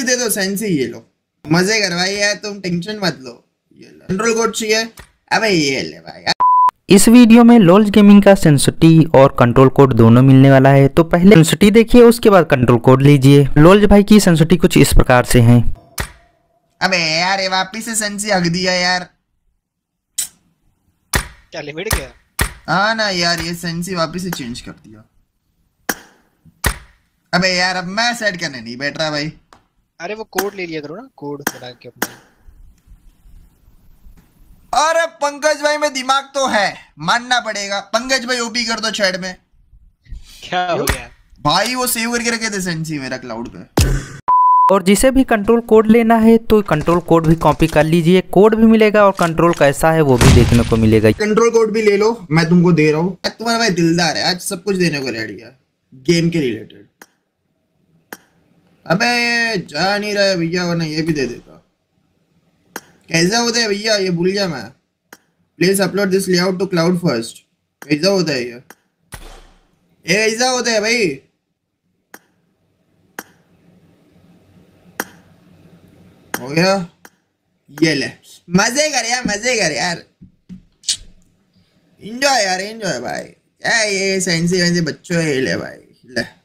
Sensi दे दो, sensi ये लो, मजे करवाइए यार, तुम टेंशन मत लो। ये लो कंट्रोल कोड चाहिए, अबे ये ले भाई। इस वीडियो में लोल्स गेमिंग का सेंसिटी और कंट्रोल कोड दोनों मिलने वाला है, तो पहले सेंसिटी देखिए, उसके बाद कंट्रोल कोड लीजिए। लोल्स भाई की सेंसिटी कुछ इस प्रकार से है। अबे यार ये वापिस से सेंसी हक दिया यार, क्या लिमिट गया? हाँ ना यार, ये सेंसी वापिस से चेंज कर दिया। अबे यार अब मैं सेट करने नहीं बैठ रहा भाई। अरे वो कोड ले लिया करो ना, कोड बना के अपना। अरे पंकज भाई में दिमाग तो है, मानना पड़ेगा। पंकज भाई ओपी कर दो चैट में। क्या हो गया भाई? वो सेव करके रखे थे सेंसी मेरा क्लाउड पे। और जिसे भी कंट्रोल कोड लेना है तो कंट्रोल कोड भी कॉपी कर लीजिए, कोड भी मिलेगा और कंट्रोल कैसा है वो भी देखने को मिलेगा। कंट्रोल कोड भी ले लो, मैं तुमको दे रहा हूँ। तुम्हारा भाई दिलदार है, आज सब कुछ देने को रेडी है गेम के रिलेटेड। अबे जा नहीं रहा है भैया, वरना ये भी दे देता। कैसा होता है भैया ये? भूल गया मैं। Please upload this layout to cloud first. कैसा होता है ये ऐसा होता है भाई? हो गया, ये ले, मजे कर यार, मजे कर यार, एंजॉय यार, एंजॉय भाई। क्या ये सेंसी वेंसी बच्चों, ये ले भाई ले।